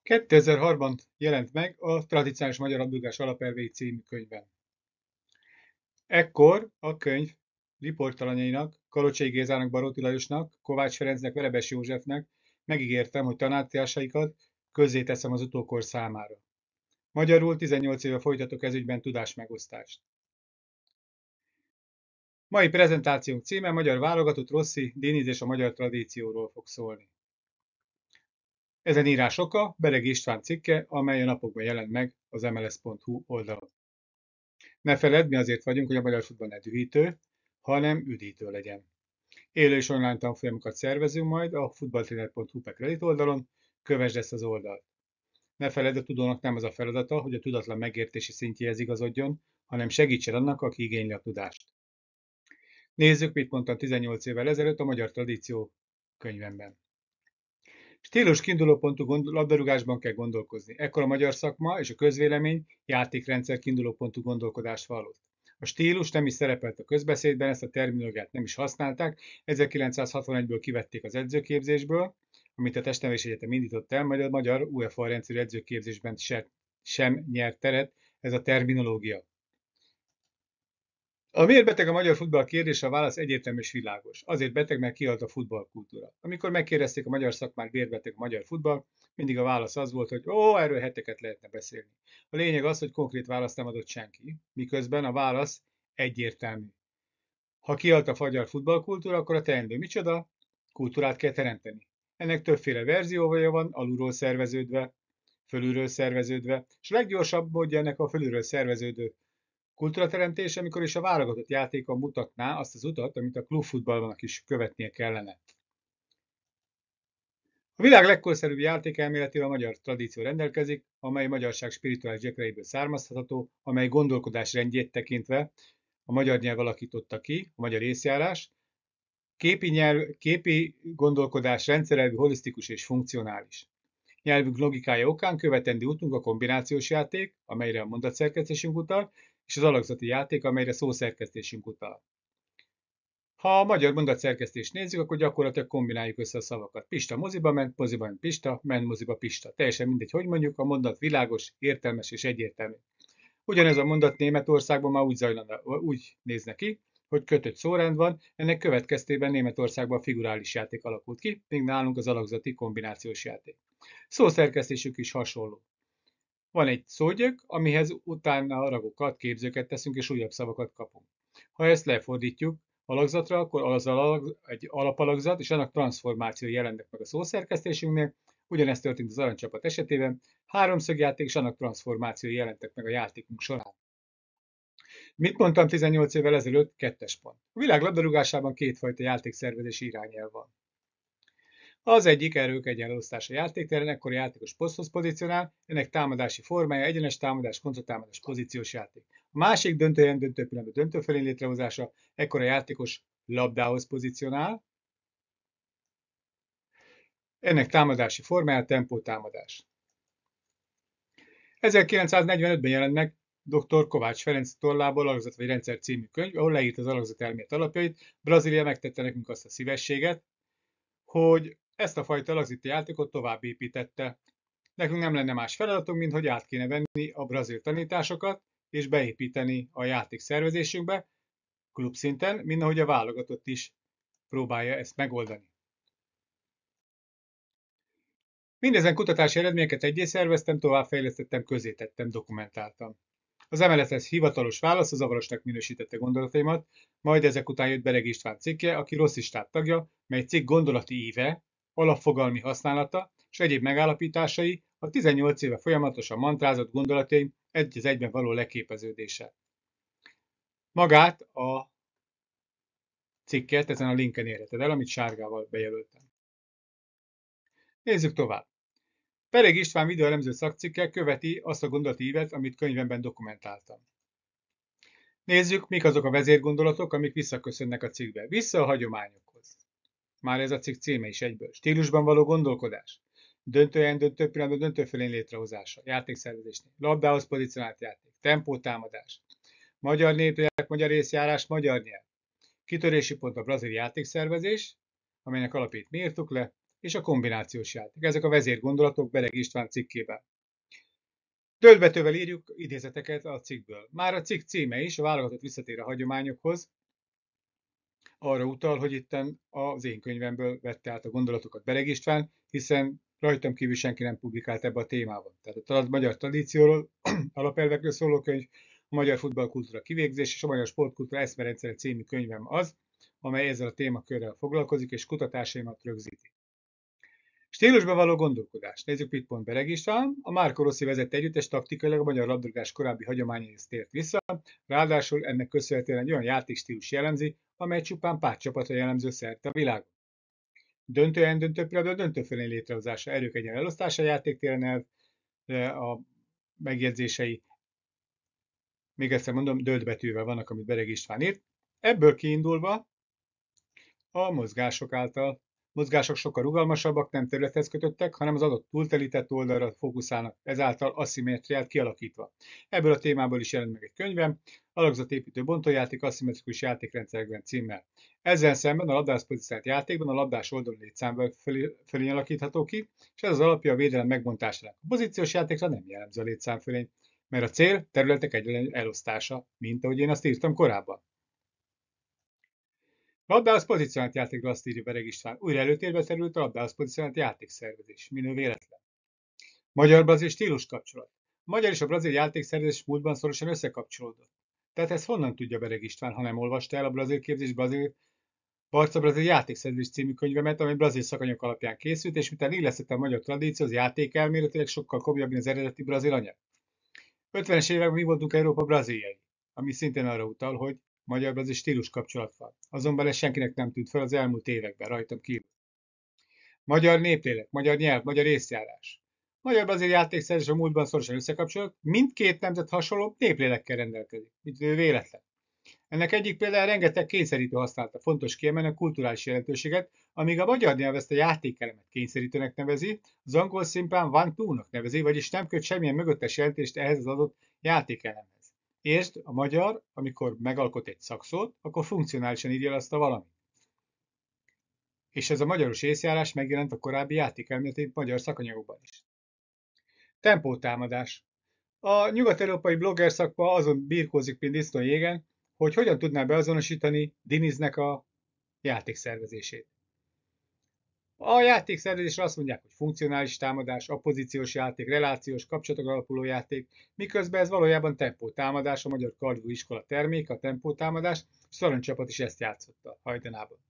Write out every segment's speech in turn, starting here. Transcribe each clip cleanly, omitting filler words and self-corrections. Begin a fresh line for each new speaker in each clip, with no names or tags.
2003-ban jelent meg a Tradicionális Magyar Labdarúgás Alapelvei című könyvben. Ekkor a könyv riportalanyainak, Kalocsai Gézának, Baróti Lajosnak, Kovács Ferencnek, Verebes Józsefnek megígértem, hogy tanácsásaikat közzéteszem az utókor számára. Magyarul 18 éve folytatok ez ügyben tudásmegosztást. Mai prezentációnk címe Magyar válogatott, Rossi, Diniz és a magyar tradícióról fog szólni. Ezen írás oka Bereg István cikke, amely a napokban jelent meg az MLS.hu oldalon. Ne feledd, mi azért vagyunk, hogy a magyar futball ne dühítő, hanem üdítő legyen. Élő és online tanfolyamokat szervezünk majd a futballtrainer.hu per Reddit oldalon, kövesd ezt az oldalt. Ne feledd, a tudónak nem az a feladata, hogy a tudatlan megértési szintjéhez igazodjon, hanem segítsen annak, aki igényli a tudást. Nézzük, mit mondtam 18 évvel ezelőtt a Magyar Tradíció könyvemben. Stílus kiindulópontú labdarúgásban kell gondolkozni. Ekkor a magyar szakma és a közvélemény játékrendszer kiindulópontú gondolkodást vallott. A stílus nem is szerepelt a közbeszédben, ezt a terminológiát nem is használták, 1961-ből kivették az edzőképzésből, amit a Testnevelési Egyetem indított el, majd a magyar UEFA rendszerű edzőképzésben sem nyert teret ez a terminológia. A miért beteg a magyar futball kérdése, a válasz egyértelmű és világos. Azért beteg, mert kihalt a futballkultúra. Amikor megkérdezték a magyar szakmát, miért beteg a magyar futball, mindig a válasz az volt, hogy erről heteket lehetne beszélni. A lényeg az, hogy konkrét választ nem adott senki, miközben a válasz egyértelmű. Ha kihalt a magyar futballkultúra, akkor a teendő micsoda? Kultúrát kell teremteni. Ennek többféle verziója van, alulról szerveződve, fölülről szerveződve, és a leggyorsabb módja ennek a fölülről szerveződő kultúrateremtés, amikor is a válogatott játékon mutatná azt az utat, amit a klubfutballban is követnie kellene. A világ legkorszerűbb játékelméletével a magyar tradíció rendelkezik, amely magyarság spirituális gyökereiből származható, amely gondolkodás rendjét tekintve a magyar nyelv alakította ki, a magyar észjárás, képi gondolkodás rendszerelvű, holisztikus és funkcionális. Nyelvünk logikája okán követendő útunk a kombinációs játék, amelyre a mondatszerkesztésünk utal, és az alakzati játék, amelyre szószerkesztésünk utal. Ha a magyar mondatszerkesztést nézzük, akkor gyakorlatilag kombináljuk össze a szavakat. Pista moziba ment Pista, ment moziba Pista. Teljesen mindegy, hogy mondjuk, a mondat világos, értelmes és egyértelmű. Ugyanez a mondat Németországban már úgy néz ki, hogy kötött szórend van, ennek következtében Németországban figurális játék alakult ki, míg nálunk az alakzati kombinációs játék. Szószerkesztésük is hasonló. Van egy szógyök, amihez utána ragokat, képzőket teszünk, és újabb szavakat kapunk. Ha ezt lefordítjuk alakzatra, akkor az egy alapalakzat, és annak transformációi jelennek meg a szószerkesztésünknél. Ugyanezt történt az aranycsapat esetében, háromszögjáték és annak transformációi jelentek meg a játékunk során. Mit mondtam 18 évvel ezelőtt? 2. pont. A világ labdarúgásában kétfajta játékszervezési irányelv van. Az egyik erők egyenlosztása játékteren, ekkor a játékos poszthoz pozícionál, ennek támadási formája egyenes támadás, kontratámadás, pozíciós játék. A másik döntő pillanatban döntőfelén létrehozása, ekkor a játékos labdához pozícionál, ennek támadási formája tempótámadás. 1945-ben jelent meg dr. Kovács Ferenc tollából Alakzat vagy rendszer című könyv, ahol leírt az alakzat elmélet alapjait. Brazília megtette nekünk azt a szívességet, hogy ezt a fajta alakzati játékot tovább építette. Nekünk nem lenne más feladatunk, mint hogy át kéne venni a brazil tanításokat, és beépíteni a játék szervezésünkbe, klubszinten, mint ahogy a válogatott is próbálja ezt megoldani. Mindezen kutatási eredményeket egyé szerveztem, továbbfejlesztettem, közzétettem, dokumentáltam. Az MLS hivatalos válasz a zavarosnak minősítette gondolataimat, majd ezek után jött Bereg István cikke, aki Rossistát tagja, mely cikk gondolati íve, alapfogalmi használata és egyéb megállapításai a 18 éve folyamatosan mantrázott gondolataim egy az egyben való leképeződése. Magát a cikket ezen a linken érheted el, amit sárgával bejelöltem. Nézzük tovább. Bereg István videóelemző szakcikke követi azt a gondolati ívet, amit könyvemben dokumentáltam. Nézzük, mik azok a vezérgondolatok, amik visszaköszönnek a cikkbe. Vissza a hagyományokhoz. Már ez a cikk címe is egyből. Stílusban való gondolkodás. Döntőhelyen, döntő pillanatban, döntőfelén létrehozása. Játékszervezésnél. Labdához pozícionált játék. Tempótámadás. Magyar népnyelv, magyar észjárás, magyar nyelv. Kitörési pont a brazil játékszervezés, amelynek alapjait mi írtuk le. és a kombinációs játék. Ezek a vezérgondolatok Bereg István cikkében. Döldbetűvel írjuk idézeteket a cikkből. Már a cikk címe is, a válogatott visszatér a hagyományokhoz, arra utal, hogy itten az én könyvemből vette át a gondolatokat Bereg István, hiszen rajtam kívül senki nem publikált ebbe a témában. Tehát a magyar tradícióról, alapelvekről szóló könyv, a magyar futballkultúra kivégzés és a magyar sportkultúra eszmerendszere című könyvem az, amely ezzel a témakörrel foglalkozik és kutatásaimat rögzíti. Stílusban való gondolkodás. Nézzük, mit pont Bereg István. A Márko Rossi vezette együttes taktikailag a magyar labdarúgás korábbi hagyományaihoz tért vissza, ráadásul ennek köszönhetően egy olyan játékstílus jellemzi, amely csupán pár csapatra jellemző szerte a világon. Döntő pillanatban döntőfölé létrehozása, erők egyen elosztása játéktéren elv, a megjegyzései, még egyszer mondom, döldbetűvel vannak, amit Bereg István írt. Ebből kiindulva a mozgások sokkal rugalmasabbak, nem területhez kötöttek, hanem az adott túltelített oldalra fókuszálnak, ezáltal aszimmetriát kialakítva. Ebből a témából is jelent meg egy könyvem, alakzatépítő bontójáték aszimmetrikus játékrendszerekben címmel. Ezzel szemben a labdához pozícionált játékban a labdás oldalon létszám fölény alakítható ki, és ez az alapja a védelem megbontásának. A pozíciós játékra nem jellemző a létszámfölény, mert a cél területek egyenlő elosztása, mint ahogy én azt írtam korábban. Labdához pozícionált játékra azt írja Bereg István. Újra előtérbe került a labdához pozícionált játékszervezés. Minő véletlen. Magyar-brazil stílus kapcsolat. A magyar és a brazil játékszervezés múltban szorosan összekapcsolódott. Tehát ezt honnan tudja Bereg István, ha nem olvasta el a brazil képzés Barca brazil játékszervezés című könyvemet, ami brazil szakanyag alapján készült, és miután illesztette a magyar tradíció, az játékelméletileg sokkal komolyabb, mint az eredeti brazil anyag. 50-es években mi voltunk Európa braziljai, ami szintén arra utal, hogy magyar-brazil stílus kapcsolat van. Azonban ez senkinek nem tűnt fel az elmúlt években, rajtam kívül. Magyar néplélek, magyar nyelv, magyar észjárás. Magyar-brazil játékszerzés a múltban szorosan összekapcsolódott, mindkét nemzet hasonló néplélekkel rendelkezik, mint véletlen. Ennek egyik például rengeteg kényszerítő használata. Fontos kiemelni a kulturális jelentőséget, amíg a magyar nyelv ezt a játékelemet kényszerítőnek nevezi, az angol szimplán one to-nak nevezi, vagyis nem köt semmilyen mögöttes jelentést ehhez az adott játékelemhez. Értsd, a magyar, amikor megalkot egy szakszót, akkor funkcionálisan írja azt a valamit. És ez a magyaros észjárás megjelent a korábbi játékelméleti magyar szakanyagokban is. Tempótámadás. A nyugat-európai blogger szakma azon birkózik, mint disznó jégen, hogy hogyan tudná beazonosítani Diniznek a játékszervezését. A játékszervezésre azt mondják, hogy funkcionális támadás, appozíciós játék, relációs, kapcsolatokra alapuló játék, miközben ez valójában tempótámadás, a magyar kardú iskola terméke, a tempótámadás, és az aranycsapat is ezt játszotta hajdanában.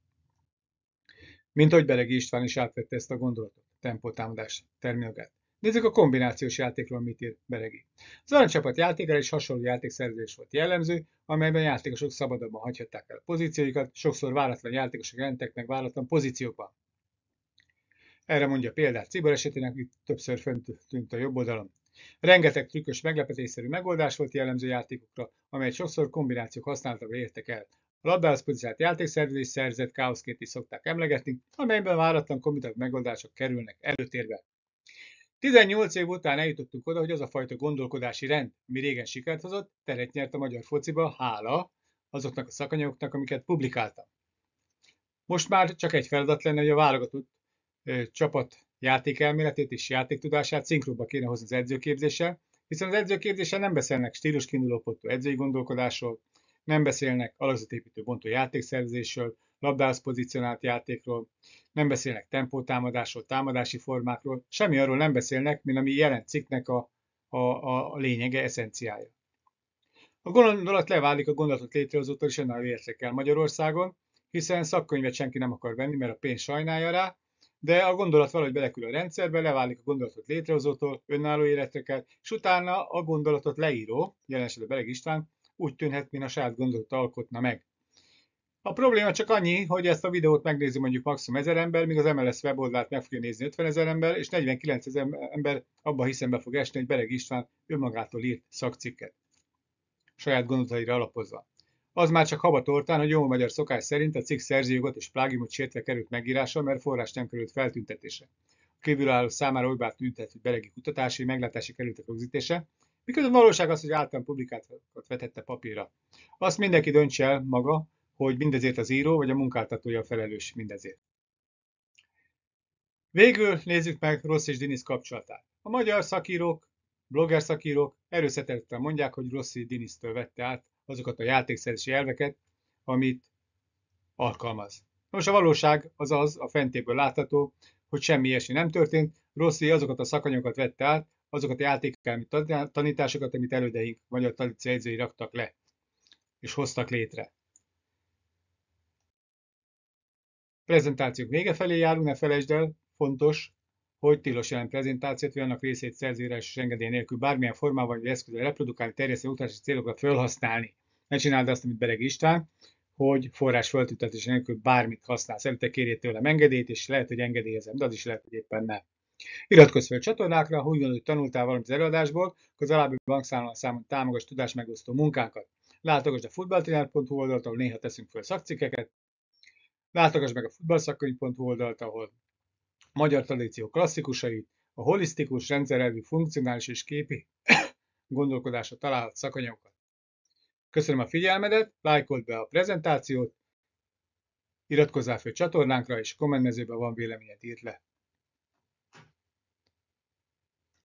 Mint ahogy Beregi István is átvette ezt a gondolatot, tempótámadás terminológiát. Nézzük a kombinációs játékról, mit ír Beregi. Az aranycsapat játékára is hasonló játékszervezés volt jellemző, amelyben játékosok szabadabban hagyhatták el a pozícióikat, sokszor váratlan játékosok jelentek meg váratlan pozíciókban. Erre mondja példát Cibor esetének, itt többször föntűnt a jobb oldalon. Rengeteg trükkös, meglepetésszerű megoldás volt jellemző játékokra, amelyet sokszor kombinációk használatával értek el. A labdához pozícionált játékszervezés szerzett káoszként is szokták emlegetni, amelyben váratlan kombinált megoldások kerülnek előtérbe. 18 év után eljutottunk oda, hogy az a fajta gondolkodási rend, ami régen sikert hozott, teret nyert a magyar fociba, hála azoknak a szakanyagoknak, amiket publikáltam. Most már csak egy feladat lenne, hogy a válogatott csapat játékelméletét és játéktudását szinkronba kéne hozni az edzőképzéssel, hiszen az edzőképzéssel nem beszélnek stíluskiindulópontú edzői gondolkodásról, nem beszélnek alakzatépítő bontó játékszervezésről, labdához pozícionált játékról, nem beszélnek tempótámadásról, támadási formákról, semmi arról nem beszélnek, mint ami jelent cikknek a lényege, eszenciája. A gondolat leválik a gondolatot létrehozótól és önálló értékkel Magyarországon, hiszen szakkönyvet senki nem akar venni, mert a pénz sajnálja rá, de a gondolat valahogy belekül a rendszerbe, leválik a gondolatot létrehozótól, önálló életekkel, és utána a gondolatot leíró, jelen esetben Bereg István, úgy tűnhet, mint a saját gondolatot alkotna meg. A probléma csak annyi, hogy ezt a videót megnézi mondjuk maximum 1000 ember, míg az MLS weboldalt meg fogja nézni 50 000 ember, és 49 000 ember abba hiszembe fog esni, hogy Bereg István önmagától írt szakcikket, saját gondolataira alapozva. Az már csak habatortán, hogy jó magyar szokás szerint a cikk szerzőjogot és plágiumot sértve került megírása, mert forrás nem került feltüntetésre. A kívülálló számára olybá tűnhet, hogy Beregi kutatási, meglátási kerültek rögzítése, miközben a valóság az, hogy általán publikátokat vetette papírra. Azt mindenki döntse el maga, hogy mindezért az író vagy a munkáltatója a felelős mindezért. Végül nézzük meg Rossi és Diniz kapcsolatát. A magyar szakírók, blogger szakírók erőszatetten mondják, hogy Rossi Diniztől vette át azokat a játékszerzési elveket, amit alkalmaz. Most a valóság az az, a fentéből látható, hogy semmi ilyesmi nem történt. Rossi azokat a szakanyagokat vette át, azokat a játékelmi tanításokat, amit elődeink magyar tradícióedzői raktak le, és hoztak létre. Prezentációk vége felé járunk, ne felejtsd el, fontos, hogy tilos jelen prezentációt, vagy annak részét szerzőírásos engedély nélkül bármilyen formában vagy eszközzel reprodukálni, terjeszteni, utazási célokra felhasználni. Ne csináld azt, amit Bereg István, hogy forrás feltüntetés nélkül bármit használsz. Előtte kérjél tőlem engedélyt, és lehet, hogy engedélyezem, de az is lehet, hogy éppen nem. Iratkozz fel a csatornákra, ha úgy gondolod, hogy tanultál valamit az előadásból, akkor az alábbi bankszámon támogass tudásmegosztó munkánkat. Látogass a futballtrainer.hu oldalt, ahol néha teszünk föl szakcikkeket, látogass meg a futballszakkönyv.hu oldalt, ahol magyar tradíció klasszikusait, a holisztikus, rendszerelvű, funkcionális és képi gondolkodásra találhat szakanyagokat. Köszönöm a figyelmedet, lájkold be a prezentációt, iratkozzál fel a csatornánkra, és kommentmezőben van véleményed, írd le.